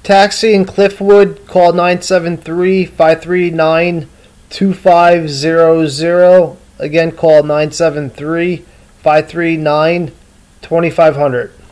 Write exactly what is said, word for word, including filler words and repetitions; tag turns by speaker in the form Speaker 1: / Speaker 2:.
Speaker 1: Taxi in Cliffwood, call nine seven three, five three nine, two five zero zero. Again, call nine seven three, five three nine, two five zero zero.